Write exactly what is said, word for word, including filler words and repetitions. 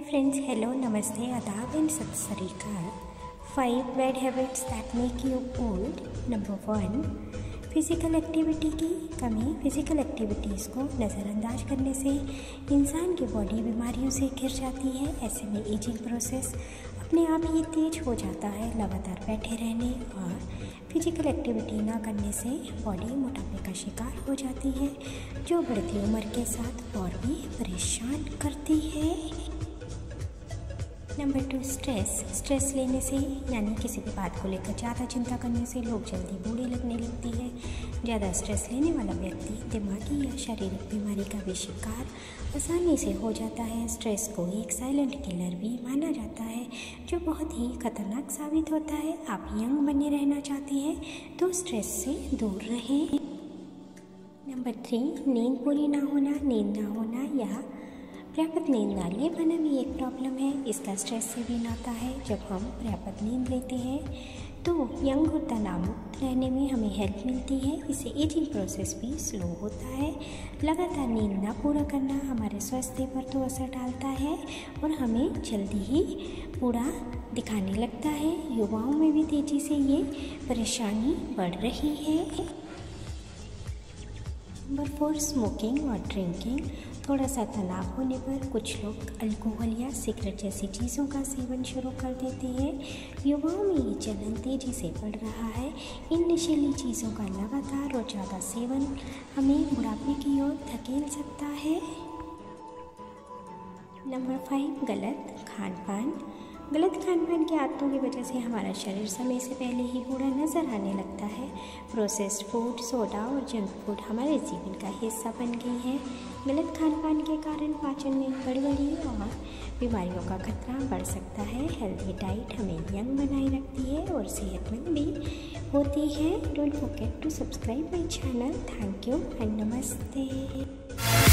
friends, hello, namaste, adab and sat sri akal. Five bad habits that make you old. Number one, physical activity की कमी। Physical activities को नज़रअंदाज करने से इंसान की बॉडी बीमारियों से घिर जाती है। ऐसे में एजिंग प्रोसेस अपने आप ही तेज हो जाता है। लगातार बैठे रहने और फिज़िकल एक्टिविटी ना करने से बॉडी मोटापे का शिकार हो जाती है, जो बढ़ती उम्र के साथ और भी परेशान करती है। Number two, stress. स्ट्रेस लेने से यानी किसी भी बात को लेकर ज़्यादा चिंता करने से लोग जल्दी बूढ़े लगने लगती है। ज़्यादा स्ट्रेस लेने वाला व्यक्ति दिमागी या शारीरिक बीमारी का भी शिकार आसानी से हो जाता है। स्ट्रेस को एक साइलेंट किलर भी माना जाता है, जो बहुत ही खतरनाक साबित होता है। आप यंग बने रहना चाहते हैं तो स्ट्रेस से दूर रहें। नंबर थ्री, नींद पूरी ना होना। नींद ना होना या पर्याप्त नींद ना ले पाना भी एक प्रॉब्लम है। इसका स्ट्रेस से भी नाता है। जब हम पर्याप्त नींद लेते हैं तो यंग और तनावमुक्त रहने में हमें हेल्प मिलती है। इससे एजिंग प्रोसेस भी स्लो होता है। लगातार नींद ना पूरा करना हमारे स्वास्थ्य पर तो असर डालता है और हमें जल्दी ही बूढ़ा दिखाने लगता है। युवाओं में भी तेज़ी से ये परेशानी बढ़ रही है। नंबर फोर, स्मोकिंग और ड्रिंकिंग। थोड़ा सा तनाव होने पर कुछ लोग अल्कोहल या सिगरेट जैसी चीज़ों का सेवन शुरू कर देते हैं। युवाओं में ये चलन तेज़ी से बढ़ रहा है। इन नशीली चीज़ों का लगातार और ज़्यादा सेवन हमें बुढ़ापे की ओर धकेल सकता है। नंबर फाइव, गलत खान पान। गलत खान पान की आदतों की वजह से हमारा शरीर समय से पहले ही बूढ़ा नजर आने लगता है। प्रोसेस्ड फूड, सोडा और जंक फूड हमारे जीवन का हिस्सा बन गई है। गलत खान पान के कारण पाचन में गड़बड़ी और बीमारियों का खतरा बढ़ सकता है। हेल्दी डाइट हमें यंग बनाए रखती है और सेहतमंद भी होती है। Don't forget to subscribe my channel. Thank you and नमस्ते।